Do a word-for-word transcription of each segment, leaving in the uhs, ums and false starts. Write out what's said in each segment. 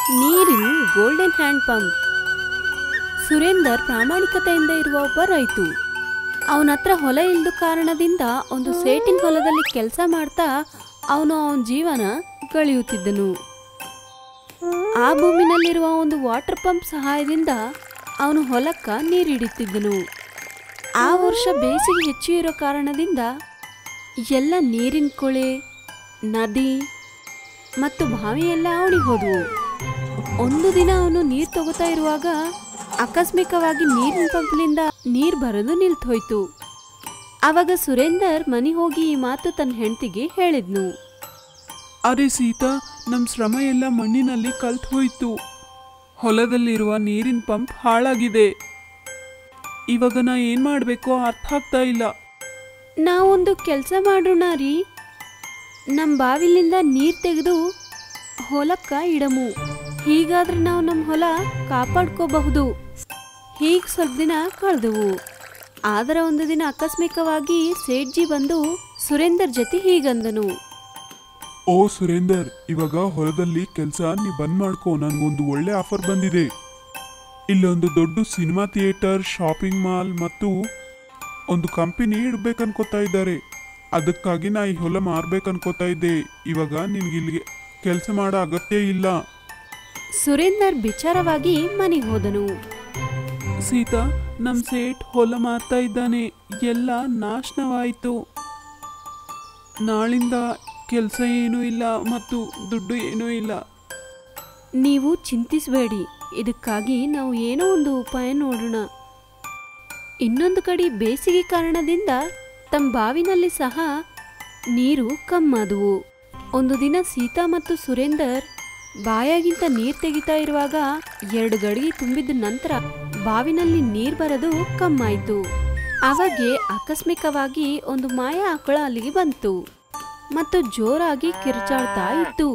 ನೀರಿನ golden hand pump. Surender ಪ್ರಾಮಾಣಿಕತೆಯಿಂದ ಇರುವ ಒಬ್ಬ ರೈತು. ಅವನ ಹತ್ರ ಹೊಲ ಇಲ್ದ ಕಾರಣದಿಂದ ಒಂದು ಸೇಟಿನ ಹೊಲದಲ್ಲಿ ಕೆಲಸ ಮಾಡ್ತಾ ಅವನು ಅವನ ಜೀವನ ಕಳೆಯುತ್ತಿದ್ದನು. ಆ ಭೂಮಿನಲ್ಲಿರುವ ಒಂದು ವಾಟರ್ ಪಂಪ್ ಸಹಾಯದಿಂದ ಅವನು ಹೊಲಕ್ಕ ನೀರಿಡುತ್ತಿದ್ದನು. ಆ ವರ್ಷ ಬೇಸಿಗೆ ಹೆಚ್ಚು ಇರೋ ಕಾರಣದಿಂದ ಎಲ್ಲ ನೀರಿನ ಕೊಳೆ, ನದಿ ಮತ್ತು ಬಾವಿ ಎಲ್ಲ ಅವನಿಗೆ ಹೋದವು. ಒಂದು ದಿನ ಅವನು ನೀರು ತಗೋತಾ ಇರುವಾಗ ಆಕಸ್ಮಿಕವಾಗಿ ನೀರಿನ ಪಂಪ್ಲಿಂದ ನೀರು ಬರೋದು ನಿಲ್ತು ಹೋಯ್ತು. ಆವಾಗ ಸುರೇಂದರ್ ಮನೆ ಹೋಗಿ ಈ ಮಾತು ತನ್ನ ಹೆಂಡತಿಗೆ ಹೇಳಿದ್ನು. ಅರೆ ಸೀತಾ, ನಮ್ಮ ಶ್ರಮ ಎಲ್ಲ ಮಣ್ಣಿನಲ್ಲಿ ಕಲ್ತು ಹೋಯ್ತು. ಹೊಲದಲ್ಲಿರುವ ನೀರಿನ ಪಂಪ್ ಹಾಳಾಗಿದೆ. ಇವಾಗ ನಾ ಏನು ಮಾಡಬೇಕೋ ಅರ್ಥ ಆಗ್ತಾ ಇಲ್ಲ. ನಾವೊಂದು ಕೆಲಸ ಮಾಡೋಣ ರೀ, ನಮ್ಮ ಬಾವಿಲಿಂದ ನೀರು ತೆಗೆದು ಹೊಲಕ್ಕ ಇಡಮು. ಹೀಗಾದ್ರೆ ನಾವು ನಮ್ಮ ಹೊಲ ಕಾಪಾಡ್ಕೋಬಹುದು. ಹೀಗೆ ಸ್ವಲ್ಪ ದಿನ ಕಳೆದವು. ಆದರೆ ಒಂದು ದಿನ ಆಕಸ್ಮಿಕವಾಗಿ ಸೇಠ್ಜಿ ಬಂದು ಸುರೇಂದರ್ ಜೊತೆ ಹೀಗಂದನು. ಓ ಸುರೇಂದರ್, ಇವಾಗ ಹೊಲದಲ್ಲಿ ಕೆಲಸ ನೀ ಬಂದ್ ಮಾಡ್ಕೋ. ನನಗೊಂದು ಒಳ್ಳೆ ಆಫರ್ ಬಂದಿದೆ. ಇಲ್ಲೊಂದು ದೊಡ್ಡ ಸಿನಿಮಾ ಥಿಯೇಟರ್, ಶಾಪಿಂಗ್ ಮಾಲ್ ಮತ್ತು ಒಂದು ಕಂಪನಿ ಇಡ್ಬೇಕನ್ಕೋತಾ ಇದ್ದಾರೆ. ಅದಕ್ಕಾಗಿ ನಾ ಈ ಹೊಲ ಮಾರ್ಬೇಕನ್ಕೋತಾ ಇದ್ದೆ. ಇವಾಗ ನಿನ್ಗೆ ಇಲ್ಲಿಗೆ ಕೆಲಸ ಮಾಡೋ ಅಗತ್ಯ ಇಲ್ಲ. ಸುರೇಂದರ್ ವಿಚಾರವಾಗಿ ಮನೆಗೆ ಹೋದನು. ಸೀತಾ, ನಮ್ಮ ಸೇಠ್ ಹೊಲ ಮಾರ್ತಾ ಇದ್ದಾನೆ. ಎಲ್ಲ ನಾಶನವಾಯಿತು. ನಾಳಿಂದ ಕೆಲಸ ಏನೂ ಇಲ್ಲ ಮತ್ತು ದುಡ್ಡು ಏನೂ ಇಲ್ಲ. ನೀವು ಚಿಂತಿಸಬೇಡಿ, ಇದಕ್ಕಾಗಿ ನಾವು ಏನೋ ಒಂದು ಉಪಾಯ ನೋಡೋಣ. ಇನ್ನೊಂದು ಕಡೆ ಬೇಸಿಗೆ ಕಾರಣದಿಂದ ತಮ್ಮ ಬಾವಿನಲ್ಲಿ ಸಹ ನೀರು ಕಮ್ಮಾದವು. ಒಂದು ದಿನ ಸೀತಾ ಮತ್ತು ಸುರೇಂದರ್ ಬಾಯಾಗಿಂತ ನೀರು ತೆಗಿತಾ ಇರುವಾಗ ಎರಡು ಗಡಿಗೆ ತುಂಬಿದ ನಂತರ ಬಾವಿನಲ್ಲಿ ನೀರು ಬರೋದು ಕಮ್ಮಾಯಿತು. ಅವಾಗೆ ಆಕಸ್ಮಿಕವಾಗಿ ಒಂದು ಮಾಯ ಆಕಳ ಅಲ್ಲಿಗೆ ಬಂತು ಮತ್ತು ಜೋರಾಗಿ ಕಿರ್ಚಾಡ್ತಾ ಇತ್ತು.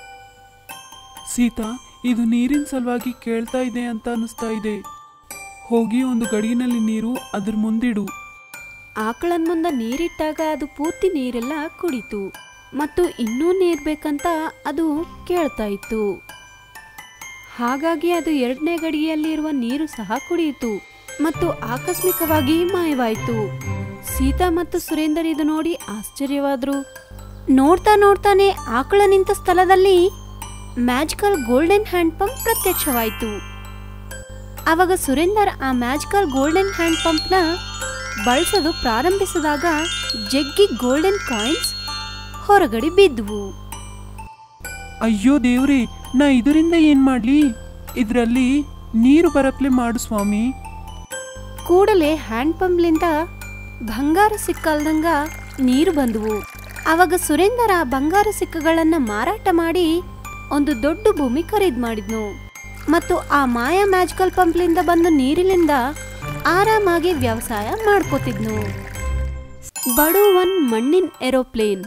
ಸೀತಾ, ಇದು ನೀರಿನ ಸಲುವಾಗಿ ಕೇಳ್ತಾ ಇದೆ ಅಂತ ಅನಿಸ್ತಾ ಇದೆ. ಹೋಗಿ ಒಂದು ಗಡಿಗಿನಲ್ಲಿ ನೀರು ಅದ್ರ ಮುಂದಿಡು. ಆಕಳನ್ ಮುಂದೆ ನೀರಿಟ್ಟಾಗ ಅದು ಪೂರ್ತಿ ನೀರೆಲ್ಲ ಕುಡಿತು ಮತ್ತು ಇನ್ನೂ ನೀರು ಬೇಕಂತ ಅದು ಕೇಳ್ತಾ ಇತ್ತು. ಹಾಗಾಗಿ ಅದು ಎರಡನೇ ಗಡಿಗೆಯಲ್ಲಿ ಇರುವ ನೀರು ಸಹ ಕುಡಿಯಿತು ಮತ್ತು ಆಕಸ್ಮಿಕವಾಗಿ ಮಾಯವಾಯಿತು. ಸೀತಾ ಮತ್ತು ಸುರೇಂದರ್ ಇದು ನೋಡಿ ಆಶ್ಚರ್ಯವಾದ್ರು. ನೋಡ್ತಾ ನೋಡ್ತಾನೆ ಆಕಳ ನಿಂತ ಸ್ಥಳದಲ್ಲಿ ಮ್ಯಾಜಿಕಲ್ ಗೋಲ್ಡನ್ ಹ್ಯಾಂಡ್ ಪಂಪ್ ಪ್ರತ್ಯಕ್ಷವಾಯಿತು. ಆವಾಗ ಸುರೇಂದರ್ ಆ ಮ್ಯಾಜಿಕಲ್ ಗೋಲ್ಡನ್ ಹ್ಯಾಂಡ್ ಪಂಪ್ನ ಬಳಸೋದು ಪ್ರಾರಂಭಿಸಿದಾಗ ಜಗ್ಗಿ ಗೋಲ್ಡನ್ ಕಾಯಿನ್ಸ್ ಹೊರಗಡೆ ಬಿದ್ದುವು. ಅಯ್ಯೋ ದೇವ್ರಿ, ನಾ ಇದರಿಂದ ಏನ್ ಮಾಡ್ಲಿ? ಇದರಲ್ಲಿ ನೀರು ಬರಪ್ಲೆ ಮಾಡು ಸ್ವಾಮಿ. ಕೂಡಲೇ ಹ್ಯಾಂಡ್ ಪಂಪ್ಲಿಂದ ಬಂಗಾರ ಸಿಕ್ಕಲ್ದಂಗ ನೀರು ಬಂದವು. ಆವಾಗ ಸುರೇಂದರ್ ಆ ಬಂಗಾರ ಸಿಕ್ಕಗಳನ್ನ ಮಾರಾಟ ಮಾಡಿ ಒಂದು ದೊಡ್ಡ ಭೂಮಿ ಖರೀದಿ ಮಾಡಿದ್ನು ಮತ್ತು ಆ ಮಾಯಾ ಮ್ಯಾಜಿಕಲ್ ಪಂಪ್ಲಿಂದ ಬಂದ ನೀರಿನಿಂದ ಆರಾಮಾಗಿ ವ್ಯವಸಾಯ ಮಾಡ್ಕೋತಿದ್ನು. ಬಡು ಒನ್ ಮಣ್ಣಿನ ಏರೋಪ್ಲೇನ್.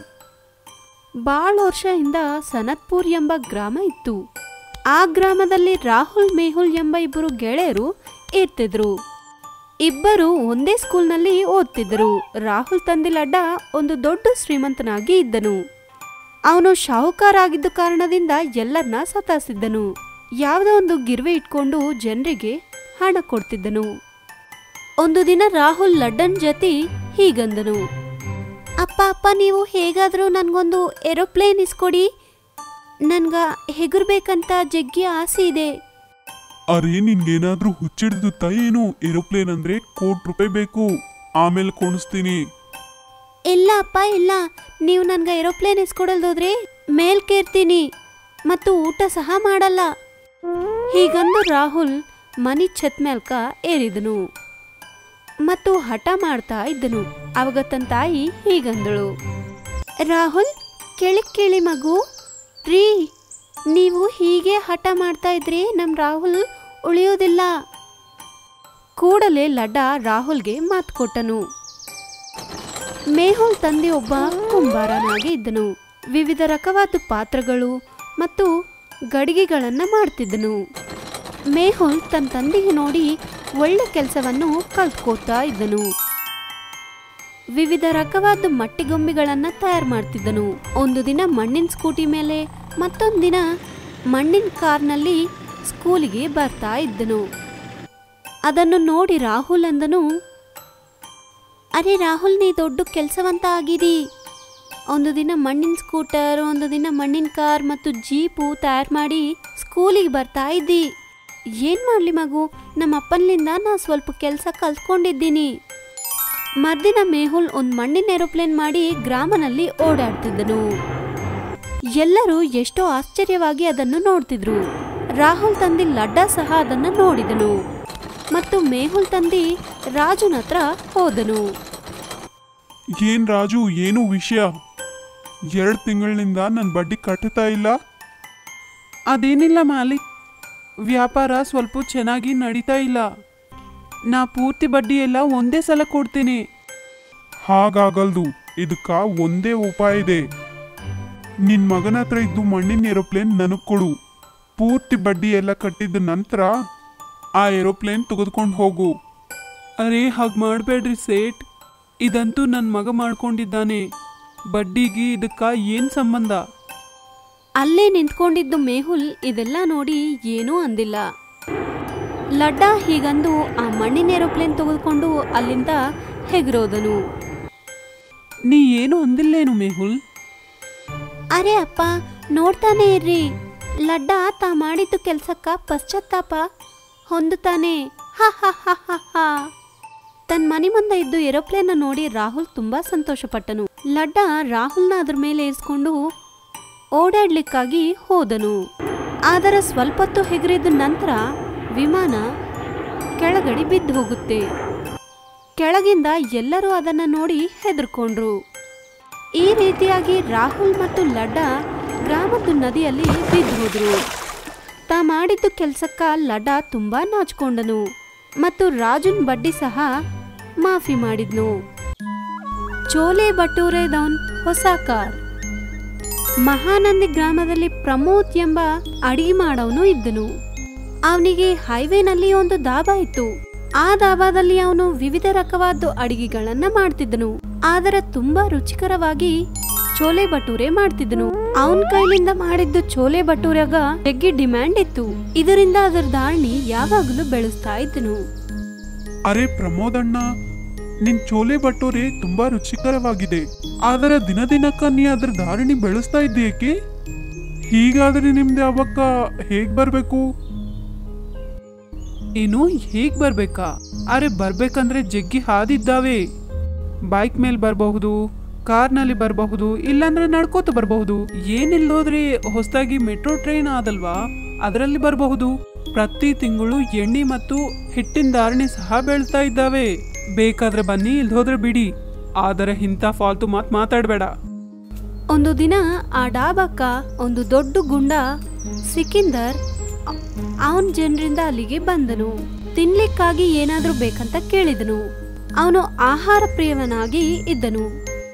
ಬಾಳ ವರ್ಷದಿಂದ ಸನತ್ಪುರ್ ಎಂಬ ಗ್ರಾಮ ಇತ್ತು. ಆ ಗ್ರಾಮದಲ್ಲಿ ರಾಹುಲ್ ಮೇಹುಲ್ ಎಂಬ ಇಬ್ಬರು ಗೆಳೆಯರು ಇರ್ತಿದ್ರು. ಇಬ್ಬರು ಒಂದೇ ಸ್ಕೂಲ್ನಲ್ಲಿ ಓದ್ತಿದ್ದರು. ರಾಹುಲ್ ತಂದೆ ಲಡ್ಡ ಒಂದು ದೊಡ್ಡ ಶ್ರೀಮಂತನಾಗಿ ಇದ್ದನು. ಅವನು ಶಾಹುಕಾರ ಆಗಿದ್ದ ಕಾರಣದಿಂದ ಎಲ್ಲರನ್ನ ಸತಾಯಿಸಿದ್ದನು. ಯಾವುದೋ ಒಂದು ಗಿರ್ವೆ ಇಟ್ಕೊಂಡು ಜನರಿಗೆ ಹಣ ಕೊಡ್ತಿದ್ದನು. ಒಂದು ದಿನ ರಾಹುಲ್ ಲಡ್ಡನ್ ಜೊತೆ ಹೀಗಂದನು. ಅಪ್ಪ ಅಪ್ಪ ನೀವು ಹೇಗಾದರೂ ನನಗೊಂದು ಏರೋಪ್ಲೇನ್ ಇಸ್ಕೊಡಿ. ನನ್ಗ ಹೆಗರ್ಬೇಕಂತ ಜಗ್ಗಿ ಆಸೆ ಇದೆ. ಅರೆ, ನಿನ್ಗೇನಾದ್ರೂ ಹುಚ್ಚಿಡ್ದುತ್ತಾ ಏನು? ಏರೋಪ್ಲೇನ್ ಅಂದ್ರೆ ಕೋಟಿ ರೂಪಾಯಿ ಬೇಕು, ಆಮೇಲೆ ಕೊಣಿಸ್ತೀನಿ. ಇಲ್ಲ ಅಪ್ಪ ಇಲ್ಲ, ನೀವು ನನ್ಗೆ ಏರೋಪ್ಲೇನ್ ಇಸ್ಕೊಡಲ್ದೋದ್ರೆ ಮೇಲ್ಕೇರ್ತೀನಿ ಮತ್ತು ಊಟ ಸಹ ಮಾಡಲ್ಲ. ಹೀಗಂದು ರಾಹುಲ್ ಮನಿ ಛತ್ ಮೇಲ್ಕ ಏರಿದನು ಮತ್ತು ಹಠ ಮಾಡ್ತಾ ಇದ್ದನು. ಅವಾಗ ತನ್ನ ತಾಯಿ ಹೀಗಂದಳು. ರಾಹುಲ್, ಕೇಳಿ ಕೇಳಿ ಮಗು, ರೀ ನೀವು ಹೀಗೆ ಹಠ ಮಾಡ್ತಾ ಇದ್ರೆ ನಮ್ಮ ರಾಹುಲ್ ಉಳಿಯೋದಿಲ್ಲ. ಕೂಡಲೇ ಲಡ್ಡ ರಾಹುಲ್ಗೆ ಮಾತು ಕೊಟ್ಟನು. ಮೇಹುಲ್ ತಂದೆ ಒಬ್ಬ ಕುಂಬಾರನಾಗಿ ಇದ್ದನು. ವಿವಿಧ ರಕವಾದ ಪಾತ್ರಗಳು ಮತ್ತು ಗಡಿಗೆಗಳನ್ನು ಮಾಡ್ತಿದ್ದನು. ಮೇಹುಲ್ ತನ್ನ ತಂದೆಗೆ ನೋಡಿ ಒಳ್ಳೆ ಕೆಲಸವನ್ನು ಕಲ್ತ್ಕೋತಾ ಇದ್ದನು. ವಿವಿಧ ರಕವಾದ ಮಟ್ಟಿಗೊಂಬೆಗಳನ್ನು ತಯಾರು ಮಾಡ್ತಿದ್ದನು. ಒಂದು ದಿನ ಮಣ್ಣಿನ ಸ್ಕೂಟಿ ಮೇಲೆ, ಮತ್ತೊಂದು ದಿನ ಮಣ್ಣಿನ ಕಾರ್ನಲ್ಲಿ ಸ್ಕೂಲಿಗೆ ಬರ್ತಾ ಇದ್ದನು. ಅದನ್ನು ನೋಡಿ ರಾಹುಲ್ ಅಂದನು, ಅರೆ ರಾಹುಲ್, ನೀ ದೊಡ್ಡ ಕೆಲಸವಂತ ಆಗಿರಿ. ಒಂದು ದಿನ ಮಣ್ಣಿನ ಸ್ಕೂಟರ್, ಒಂದು ದಿನ ಮಣ್ಣಿನ ಕಾರ್ ಮತ್ತು ಜೀಪು ತಯಾರು ಮಾಡಿ ಸ್ಕೂಲಿಗೆ ಬರ್ತಾ ಇದ್ದಿ. ಏನು ಮಾಡಲಿ ಮಗು, ನಮ್ಮ ಅಪ್ಪನಿಂದ ನಾ ಸ್ವಲ್ಪ ಕೆಲಸ ಕಲ್ತ್ಕೊಂಡಿದ್ದೀನಿ. ಮರ್ದಿನ ಮೇಹುಲ್ ಒಂದು ಮಣ್ಣಿನ ಏರೋಪ್ಲೇನ್ ಮಾಡಿ ಗ್ರಾಮನಲ್ಲಿ ಓಡಾಡ್ತಿದ್ದನು. ಎಲ್ಲರೂ ಎಷ್ಟೋ ಆಶ್ಚರ್ಯವಾಗಿ ಅದನ್ನು ನೋಡ್ತಿದ್ರು. ರಾಹುಲ್ ತಂದಿ ಲಡ್ಡಾ ಸಹ ಅದನ್ನು ನೋಡಿದನು ಮತ್ತು ಮೇಹುಲ್ ತಂದಿ ರಾಜುನ ಹತ್ರ ಹೋದನು. ಏನ್ ರಾಜು, ಏನು ವಿಷಯ? ಎರಡು ತಿಂಗಳಿನಿಂದ ನನ್ನ ಬಡ್ಡಿ ಕಟ್ಟುತ್ತಾ ಇಲ್ಲ. ಅದೇನಿಲ್ಲ ಮಾಲಿಕ್, ವ್ಯಾಪಾರ ಸ್ವಲ್ಪ ಚೆನ್ನಾಗಿ ನಡೀತಾ ಇಲ್ಲ. ನಾ ಪೂರ್ತಿ ಬಡ್ಡಿ ಎಲ್ಲ ಒಂದೇ ಸಲ ಕೊಡ್ತೀನಿ. ಹಾಗಾಗಲ್ದು, ಇದಕ್ಕ ಒಂದೇ ಉಪಾಯ ಇದೆ. ನಿನ್ ಮಗನ ಹತ್ರ ಇದ್ದು ಮಣ್ಣಿನ ಏರೋಪ್ಲೇನ್ ನನಗ್ ಕೊಡು. ಪೂರ್ತಿ ಬಡ್ಡಿ ಎಲ್ಲ ಕಟ್ಟಿದ ನಂತರ ಆ ಏರೋಪ್ಲೇನ್ ತೆಗೆದುಕೊಂಡು ಹೋಗು. ಅರೇ ಹಾಗೆ ಮಾಡಬೇಡ್ರಿ ಸೇಠ್, ಇದಂತೂ ನನ್ನ ಮಗ ಮಾಡ್ಕೊಂಡಿದ್ದಾನೆ. ಬಡ್ಡಿಗೆ ಇದಕ್ಕ ಏನು ಸಂಬಂಧ? ಅಲ್ಲೇ ನಿಂತ್ಕೊಂಡಿದ್ದು ಮೇಹುಲ್ ಇದೆಲ್ಲ ನೋಡಿ ಏನೂ ಅಂದಿಲ್ಲ. ಲಡ್ಡಾ ಹೀಗಂದು ಆ ಮಣ್ಣಿನ ಏರೋಪ್ಲೇನ್ ತೆಗೆದುಕೊಂಡು ಅಲ್ಲಿಂದ ಹೆಗರೋದನು. ನೀ ಏನು ಅಂದಿಲ್ಲೇನು ಮೇಹುಲ್? ಅರೆ ಅಪ್ಪ, ನೋಡ್ತಾನೆ ಇರ್ರಿ. ಲಡ್ಡಾ ತಾ ಮಾಡಿದ್ದು ಕೆಲ್ಸಕ್ಕ ಪಶ್ಚಾತ್ತಾಪ ಹೊಂದುತ್ತಾನೆ. ಹಾ ಹಾ ಹಾ ಹಾ ಹಾ. ತನ್ನ ಮನೆ ಮುಂದೆ ಇದ್ದು ಏರೋಪ್ಲೇನ್ ನೋಡಿ ರಾಹುಲ್ ತುಂಬಾ ಸಂತೋಷಪಟ್ಟನು. ಲಡ್ಡಾ ರಾಹುಲ್ನ ಅದ್ರ ಮೇಲೆ ಇರಿಸ್ಕೊಂಡು ಓಡಾಡ್ಲಿಕ್ಕಾಗಿ ಹೋದನು. ಆದರೆ ಸ್ವಲ್ಪ ಹೊತ್ತು ಹೆಗರಿದ ನಂತರ ವಿಮಾನ ಕೆಳಗಡೆ ಬಿದ್ದು ಹೋಗುತ್ತೆ. ಕೆಳಗಿಂದ ಎಲ್ಲರೂ ಅದನ್ನ ನೋಡಿ ಹೆದರ್ಕೊಂಡ್ರು. ಈ ರೀತಿಯಾಗಿ ರಾಹುಲ್ ಮತ್ತು ಲಡ್ಡಾ ಗ್ರಾಮದ ನದಿಯಲ್ಲಿ ಬಿದ್ದು ಹೋದ್ರು. ತಾ ಮಾಡಿದ್ದು ಕೆಲ್ಸಕ್ಕ ಲಡ್ಡಾ ತುಂಬಾ ನಾಚ್ಕೊಂಡನು ಮತ್ತು ರಾಜುನ್ ಬಡ್ಡಿ ಸಹ ಮಾಫಿ ಮಾಡಿದ್ನು. ಚೋಲೆ ಭಟೂರೆದವನ್ ಹೊಸ ಕಾರ್. ಮಹಾನಂದಿ ಗ್ರಾಮದಲ್ಲಿ ಪ್ರಮೋದ್ ಎಂಬ ಅಡಿಗೆ ಮಾಡೋನು ಇದ್ದನು. ಅವನಿಗೆ ಹೈವೇನಲ್ಲಿ ಒಂದು ದಾಬಾ ಇತ್ತು. ಆ ದಾಬಾದಲ್ಲಿ ಅವನು ವಿವಿಧ ರಕವಾದ ಅಡಿಗೆಗಳನ್ನ ಮಾಡ್ತಿದ್ದನು. ಆದರೆ ತುಂಬಾ ರುಚಿಕರವಾಗಿ ಚೋಲೆ ಭಟೂರೆ ಮಾಡ್ತಿದ್ದನು. ಅವನ ಕೈಲಿಂದ ಮಾಡಿದ್ದು ಚೋಲೆ ಭಟೂರೆಗ ಜಗ್ಗಿ ಡಿಮ್ಯಾಂಡ್ ಇತ್ತು. ಇದರಿಂದ ಅದರ ಧಾರಣಿ ಯಾವಾಗಲೂ ಬೆಳೆಸ್ತಾ ಇದ್ದನು. ಅರೆ ಪ್ರಮೋದಣ್ಣ, ನಿನ್ ಚೋಲೆ ಭಟೂರೆ ತುಂಬಾ ರುಚಿಕರವಾಗಿದೆ. ಆದರೆ ದಿನ ದಿನಕ್ಕ ನೀ ಅದ್ರ ಧಾರಣಿ ಬೆಳೆಸ್ತಾ ಇದ್ದೀಯೇಕೆ? ಹೀಗಾದ್ರೆ ನಿಮ್ದು ಅವಕ್ಕ ಹೇಗ್ ಬರ್ಬೇಕು? ಏನು ಹೇಗ್ ಬರ್ಬೇಕಾ? ಅರೆ ಬರ್ಬೇಕಂದ್ರೆ ಜಗ್ಗಿ ಹಾದಿದ್ದಾವೆ. ಬೈಕ್ ಮೇಲೆ ಬರಬಹುದು, ಕಾರ್ನಲ್ಲಿ ಬರಬಹುದು, ಇಲ್ಲಾಂದ್ರೆ ನಡ್ಕೋತ ಬರಬಹುದು. ಏನಿಲ್ಲೋದ್ರೆ ಹೊಸದಾಗಿ ಮೆಟ್ರೋ ಟ್ರೈನ್ ಆದಲ್ವಾ, ಅದರಲ್ಲಿ ಬರಬಹುದು. ಪ್ರತಿ ತಿಂಗಳು ಎಣ್ಣೆ ಮತ್ತು ಹಿಟ್ಟಿನ ಧಾರಣೆ ಸಹ ಬೆಳ್ತಾ ಇದ್ದಾವೆ. ಬೇಕಾದ್ರೆ ಬನ್ನಿ, ಇಲ್ದೋದ್ರೆ ಬಿಡಿ. ಆದರೆ ಇಂಥ ಫಾಲ್ತು ಮಾತು ಮಾತಾಡಬೇಡ. ಒಂದು ದಿನ ಆ ಡಾಬಕ್ಕ ಒಂದು ದೊಡ್ಡ ಗುಂಡ ಸಿಕಿಂದರ್ ಅವನ ಜನರಿಂದ ಅಲ್ಲಿಗೆ ಬಂದನು. ತಿನ್ಲಿಕ್ಕಾಗಿ ಏನಾದ್ರೂ ಬೇಕಂತ ಕೇಳಿದನು. ಅವನು ಆಹಾರ ಪ್ರಿಯವನಾಗಿ ಇದ್ದನು.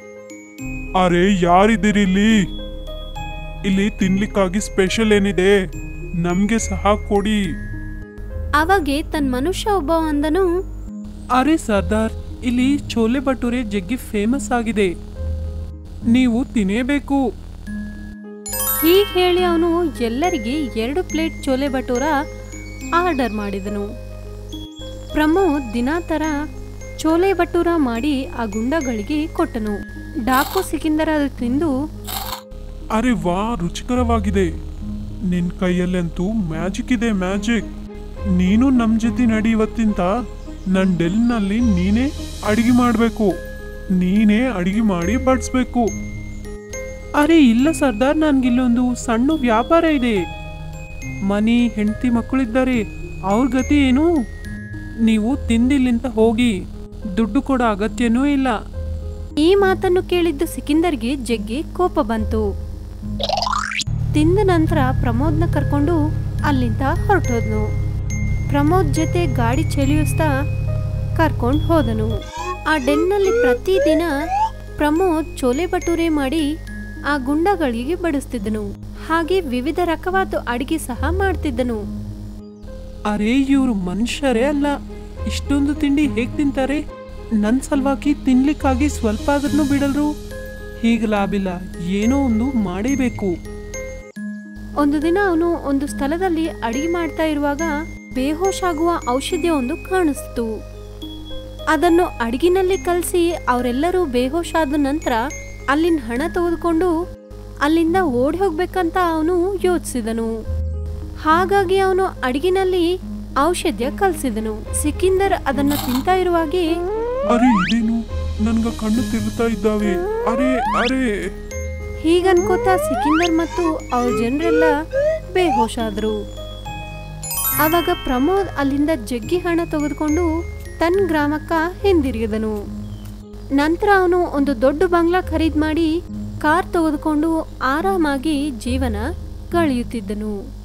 ಅರೆ ಯಾರಿದ್ದೀರಿ ಇಲ್ಲಿ? ಇಲ್ಲಿ ತಿನ್ಲಿಕ್ಕಾಗಿ ಸ್ಪೆಷಲ್ ಏನಿದೆ, ನಮ್ಗೆ ಸಹ ಕೊಡಿ. ಅವಾಗೆ ತನ್ನ ಮನುಷ್ಯ ಒಬ್ಬ ಅಂದನು, ಅರೆ ಸರ್ದಾರ್, ಇಲ್ಲಿ ಚೋಲೆ ಭಟೂರೆ ಜಗ್ಗಿ ಫೇಮಸ್ ಆಗಿದೆ, ನೀವು ತಿನ್ನೇಬೇಕು. ಹೀಗೆ ಹೇಳಿ ಅವನು ಎಲ್ಲರಿಗೆ ಎರಡು ಪ್ಲೇಟ್ ಚೋಲೆ ಭಟೂರ ಆರ್ಡರ್ ಮಾಡಿದನು. ಪ್ರಮೋದ್ ದಿನಾ ತರ ಚೋಲೆ ಭಟೂರ ಮಾಡಿ ಆ ಗುಂಡಗಳಿಗೆ ಕೊಟ್ಟನು. ಡಾಕು ಸಿಕಿಂದರ ತಿಂದು, ಅರೆ ವಾ, ರುಚಿಕರವಾಗಿದೆ. ನಿನ್ ಕೈಯಲ್ಲಂತೂ ಮ್ಯಾಜಿಕ್ ಇದೆ, ಮ್ಯಾಜಿಕ್. ನೀನು ನಮ್ ಜೊತೆ ನಡಿ. ಇವತ್ತಿಂದ ನನ್ ಡೆಲ್ನಲ್ಲಿ ನೀನೇ ಅಡಿಗೆ ಮಾಡಬೇಕು, ನೀನೇ ಅಡಿಗೆ ಮಾಡಿ ಬಡಿಸ್ಬೇಕು. ಅರೆ ಇಲ್ಲ ಸರ್ದಾರ್, ನನ್ಗಿಲ್ಲೊಂದು ಸಣ್ಣ ವ್ಯಾಪಾರ ಇದೆ. ಮನಿ ಹೆಂಡತಿ ಮಕ್ಕಳಿದ್ದಾರೆ, ಅವ್ರ ಗತಿ ಏನು? ನೀವು ತಿಂದಿಲ್ಲಿಂದ ಹೋಗಿ, ದುಡ್ಡು ಕೊಡೋ ಅಗತ್ಯನೂ ಇಲ್ಲ. ಈ ಮಾತನ್ನು ಕೇಳಿದ್ದು ಸಿಕಿಂದರ್ಗೆ ಜಗ್ಗಿ ಕೋಪ ಬಂತು. ತಿಂದ ನಂತರ ಪ್ರಮೋದ್ನ ಕರ್ಕೊಂಡು ಅಲ್ಲಿಂದ ಹೊರಟೋದ್ನು. ಪ್ರಮೋದ್ ಜೊತೆ ಗಾಡಿ ಚೆಲಿಯಿಸ್ತಾ ಕರ್ಕೊಂಡು ಹೋದನು. ಆ ಡೆನ್ನಲ್ಲಿ ಪ್ರತಿದಿನ ಪ್ರಮೋದ್ ಚೋಲೆ ಭಟೂರೆ ಮಾಡಿ ಆ ಗುಂಡಗಳಿಗೆ ಬಡಿಸ್ತಿದ್ದನು. ಹಾಗೆ ವಿವಿಧ ರಕವಾದ ಅಡಿಗೆ ಸಹ ಮಾಡ್ತಿದ್ದನು. ಅರೇ ಇವರು ಮನುಷ್ಯರೇ ಅಲ್ಲ, ಇಷ್ಟೊಂದು ತಿಂಡಿ ಹೇಗ್ ತಿಂತಾರೆ? ನನ್ ಸಲುವಾಗಿ ತಿನ್ಲಿಕ್ಕಾಗಿ ಸ್ವಲ್ಪ ಆದ್ರೂ ಬಿಡಲ್ರು. ಹೀಗೆ ಲಾಭಿಲ್ಲ, ಏನೋ ಒಂದು ಮಾಡೇಬೇಕು. ಒಂದು ದಿನ ಅವನು ಒಂದು ಸ್ಥಳದಲ್ಲಿ ಅಡಿಗೆ ಮಾಡ್ತಾ ಇರುವಾಗ ಬೇಹೋಶ್ ಆಗುವ ಔಷಧಿ ಒಂದು ಕಾಣಿಸ್ತು. ಅದನ್ನು ಅಡಿಗಿನಲ್ಲಿ ಕಲಸಿ ಅವರೆಲ್ಲರೂ ಬೇಹೋಶ್ ಆದ ನಂತರ ಅಲ್ಲಿನ ಹಣ ತೆಗೆದುಕೊಂಡು ಅಲ್ಲಿಂದ ಓಡಿ ಹೋಗ್ಬೇಕಂತ ಅವನು ಯೋಚಿಸಿದನು. ಹಾಗಾಗಿ ಅವನು ಅಡಿಗಿನಲ್ಲಿ ಔಷಧಿಯ ಕಲಸಿದನು. ಸಿಕಿಂದರ್ ಅದನ್ನು ತಿಂತಾ ಇರುವಾಗೆ, ಅರೆ ಇದೇನು, ನನ್ಗ ಕಣ್ಣು ತಿರುಗ್ತಾ ಇದ್ದಾವೆ, ಅರೆ ಅರೆ ಹೀಗನ್ಕೋತಾ ಸಿಕಿಂದರ್ ಮತ್ತು ಅವ್ರ ಜನರೆಲ್ಲ ಬೇಹೋಶ್ ಆದ್ರು. ಆವಾಗ ಪ್ರಮೋದ್ ಅಲ್ಲಿಂದ ಜಗ್ಗಿ ಹಣ ತೆಗೆದುಕೊಂಡು ತನ್ನ ಗ್ರಾಮಕ್ಕ ಹಿಂದಿರುಗಿದನು. ನಂತರ ಅವನು ಒಂದು ದೊಡ್ಡ ಬಂಗ್ಲಾ ಖರೀದಿ ಮಾಡಿ ಕಾರ್ ತೆಗೆದುಕೊಂಡು ಆರಾಮಾಗಿ ಜೀವನ ಕಳೆಯುತ್ತಿದ್ದನು.